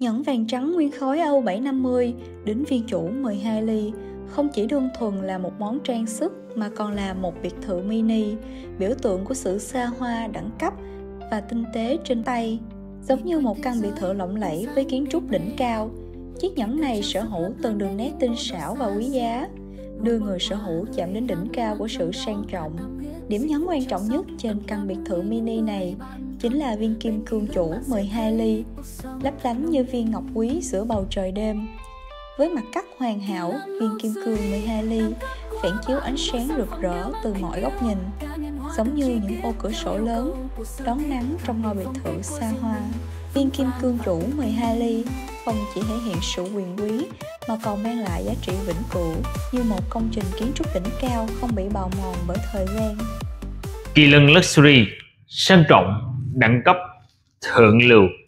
Nhẫn vàng trắng nguyên khối AU750 đính viên chủ 12 ly không chỉ đơn thuần là một món trang sức mà còn là một biệt thự mini, biểu tượng của sự xa hoa, đẳng cấp và tinh tế trên tay. Giống như một căn biệt thự lộng lẫy với kiến trúc đỉnh cao, chiếc nhẫn này sở hữu từng đường nét tinh xảo và quý giá, đưa người sở hữu chạm đến đỉnh cao của sự sang trọng. Điểm nhấn quan trọng nhất trên căn biệt thự mini này chính là viên kim cương chủ 12 ly, lấp lánh như viên ngọc quý giữa bầu trời đêm. Với mặt cắt hoàn hảo, viên kim cương 12 ly phản chiếu ánh sáng rực rỡ từ mọi góc nhìn, giống như những ô cửa sổ lớn đón nắng trong ngôi biệt thự xa hoa. Viên kim cương chủ 12 ly không chỉ thể hiện sự quyền quý mà còn mang lại giá trị vĩnh cửu như một công trình kiến trúc đỉnh cao không bị bào mòn bởi thời gian. Kỳ lân Luxury, sang trọng, đẳng cấp, thượng lưu.